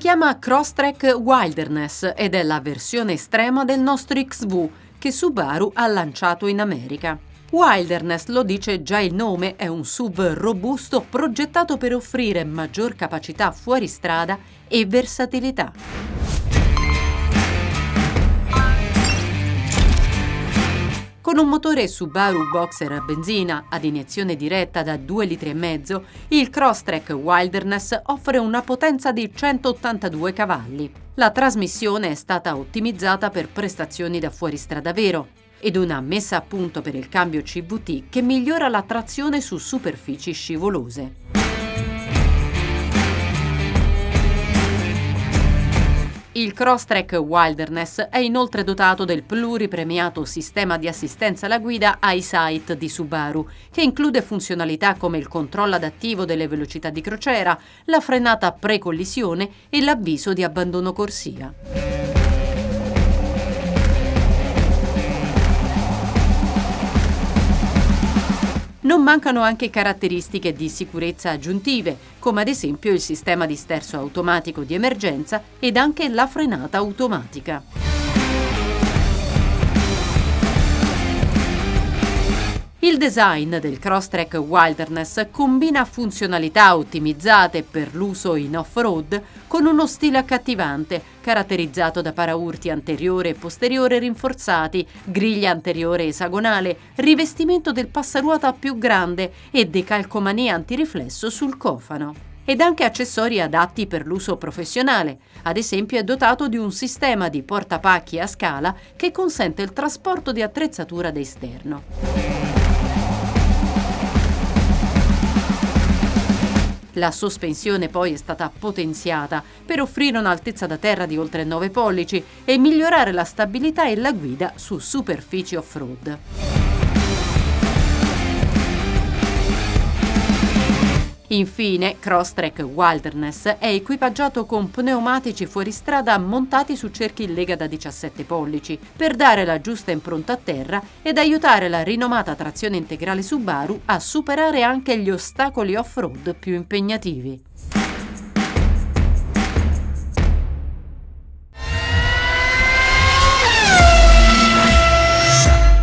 chiama Crosstrek Wilderness ed è la versione estrema del nostro XV che Subaru ha lanciato in America. Wilderness, lo dice già il nome, è un SUV robusto progettato per offrire maggior capacità fuoristrada e versatilità. Con un motore Subaru Boxer a benzina ad iniezione diretta da 2,5 litri, il Crosstrek Wilderness offre una potenza di 182 cavalli. La trasmissione è stata ottimizzata per prestazioni da fuoristrada vero ed una messa a punto per il cambio CVT che migliora la trazione su superfici scivolose. Il Crosstrek Wilderness è inoltre dotato del pluripremiato sistema di assistenza alla guida EyeSight di Subaru, che include funzionalità come il controllo adattivo delle velocità di crociera, la frenata pre-collisione e l'avviso di abbandono corsia. Non mancano anche caratteristiche di sicurezza aggiuntive, come ad esempio il sistema di sterzo automatico di emergenza ed anche la frenata automatica. Il design del Crosstrek Wilderness combina funzionalità ottimizzate per l'uso in off-road con uno stile accattivante, caratterizzato da paraurti anteriore e posteriore rinforzati, griglia anteriore esagonale, rivestimento del passaruota più grande e decalcomania antiriflesso sul cofano. Ed anche accessori adatti per l'uso professionale. Ad esempio è dotato di un sistema di portapacchi a scala che consente il trasporto di attrezzatura da esterno. La sospensione poi è stata potenziata per offrire un'altezza da terra di oltre 9 pollici e migliorare la stabilità e la guida su superfici off-road. Infine, Crosstrek Wilderness è equipaggiato con pneumatici fuoristrada montati su cerchi in lega da 17 pollici per dare la giusta impronta a terra ed aiutare la rinomata trazione integrale Subaru a superare anche gli ostacoli off-road più impegnativi.